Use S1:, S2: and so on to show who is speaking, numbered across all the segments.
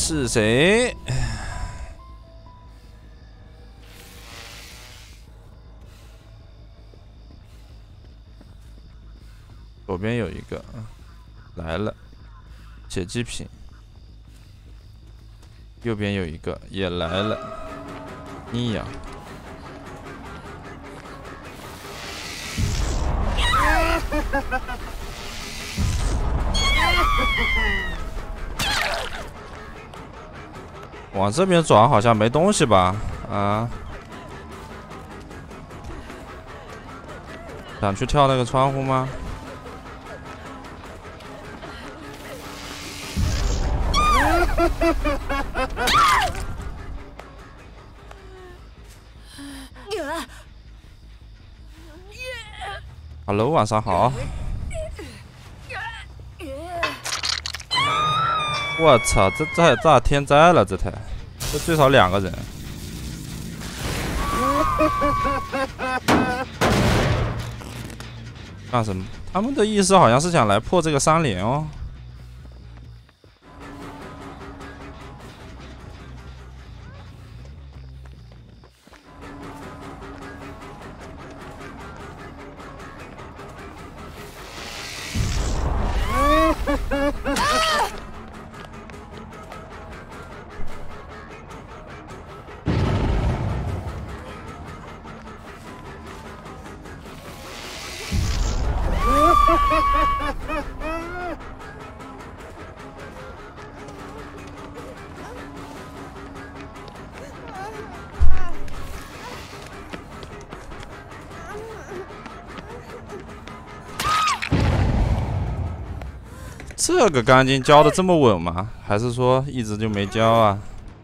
S1: 是谁？左边有一个来了，血祭品。右边有一个也来了，妮呀。往这边转好像没东西吧？啊，想去跳那个窗户吗？Hello， 晚上好。我操，这咋天灾了？这最少2个人。干什么？他们的意思好像是想来破这个3连哦。这个钢筋交的这么稳吗？还是说一直就没交啊？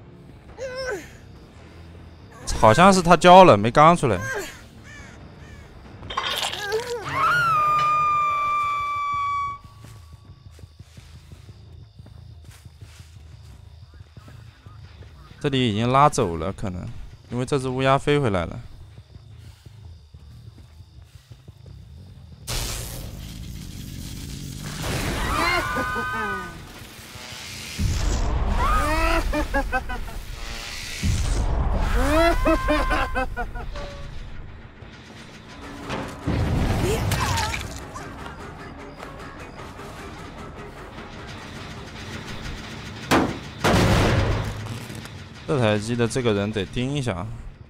S1: 好像是他交了，没刚出来。这里已经拉走了，可能因为这只乌鸦飞回来了。这台机的这个人得盯一下。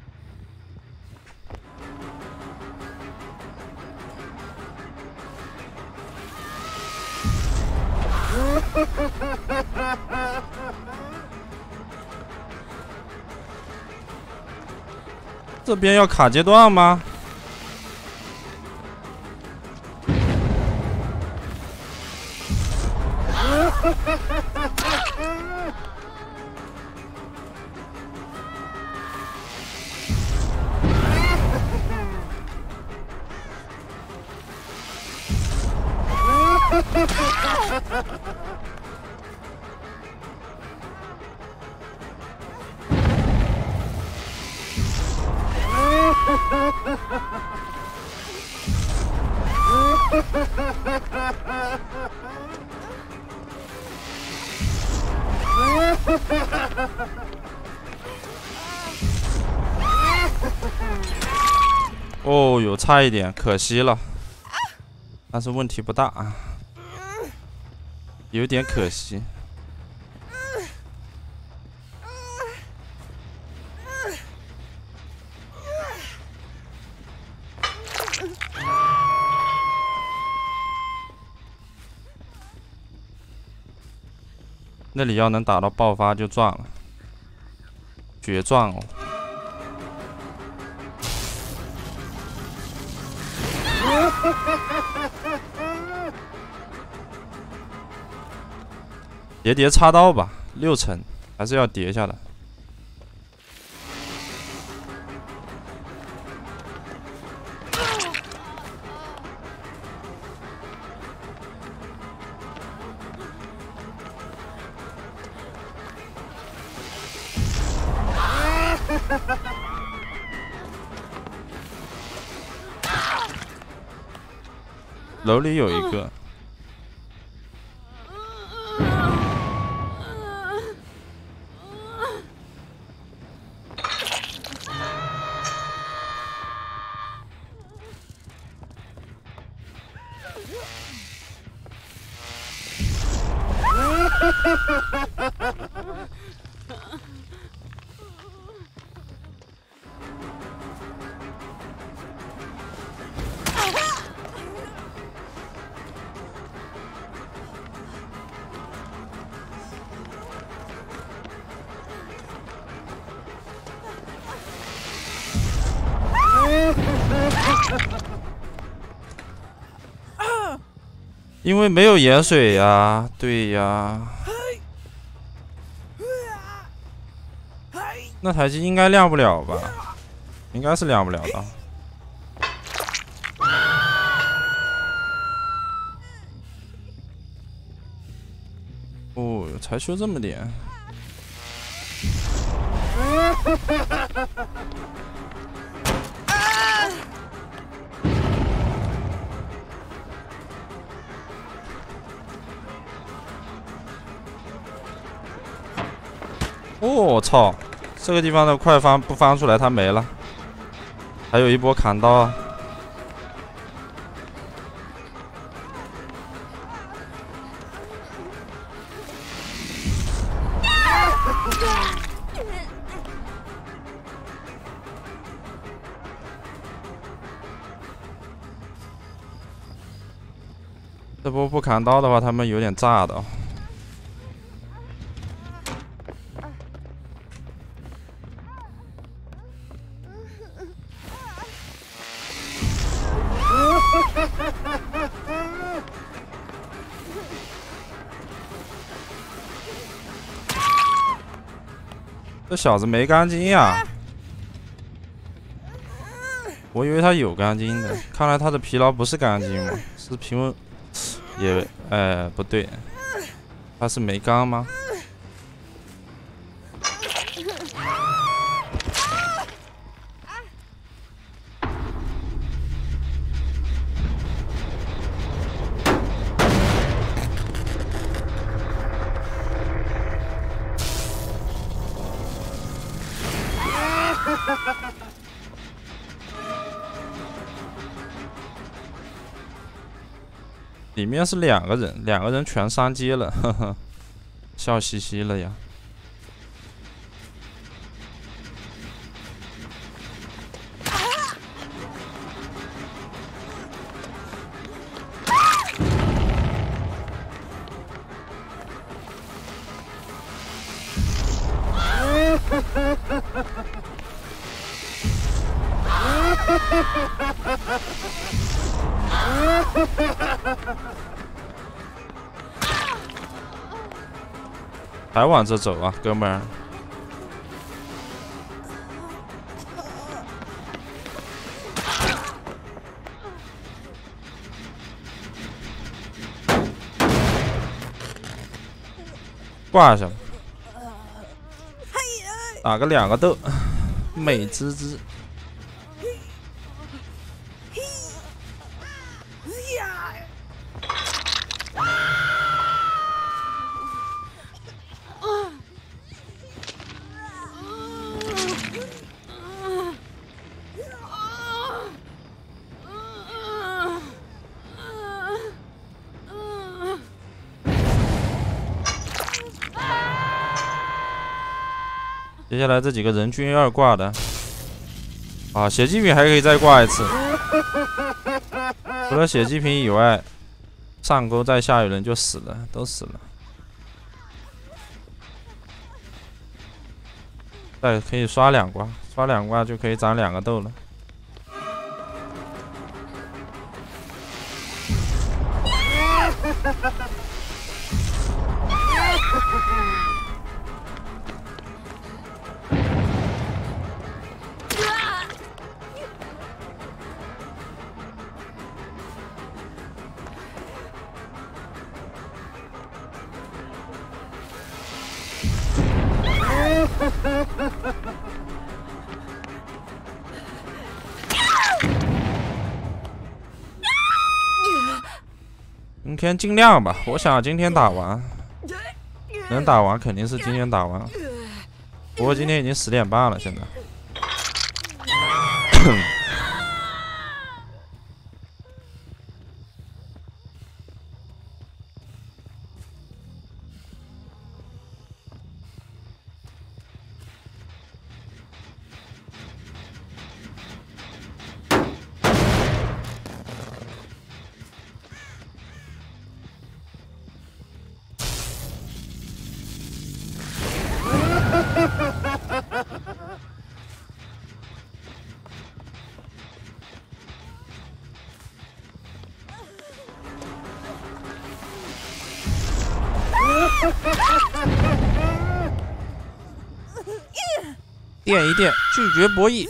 S1: 这边要卡阶段吗？哦哟，差一点，可惜了，但是问题不大啊，有点可惜。那里要能打到爆发就赚了，绝赚哦！叠插刀吧，6成还是要叠下来。楼里有一个， 因为没有盐水呀，对呀。那台机应该亮不了吧？应该是亮不了的。哦，才修这么点。哦，我操！这个地方的快翻不翻出来，他没了。还有一波砍刀啊！这波不砍刀的话，他们有点炸的。这小子没干筋呀！我以为他有干筋的，看来他的疲劳不是干筋嘛，是平稳。也，不对，他是没刚吗？里面是两个人，两个人全上街了，呵呵，笑嘻嘻了呀。还往这走啊，哥们儿！挂上，打个2个斗，美滋滋。接下来这几个人均2挂的，啊，血祭品还可以再挂一次。除了血祭品以外，上钩再下有人就死了，都死了。再可以刷2挂，刷2挂就可以攒2个豆了。今天尽量吧，我想今天打完，能打完肯定是今天打完。不过今天已经10点半了，现在。 垫一垫，拒绝博弈。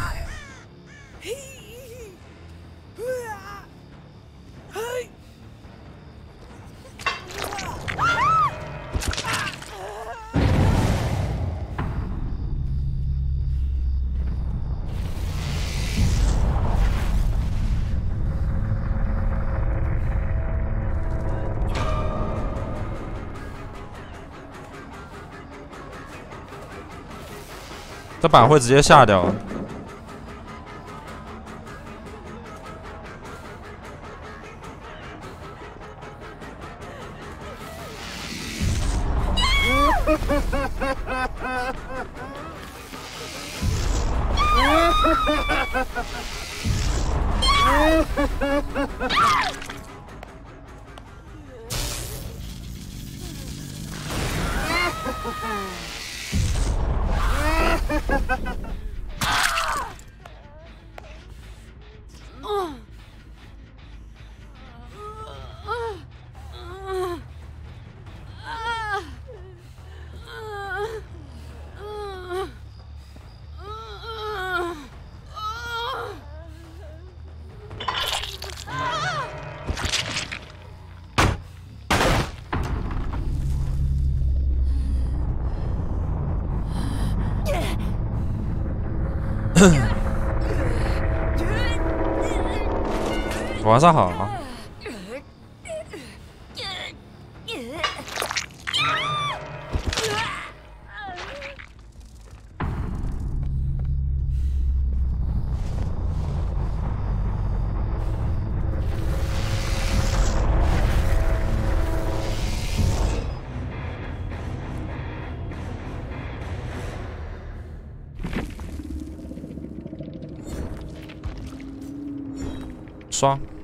S1: 这板会直接下掉。晚上好。刷。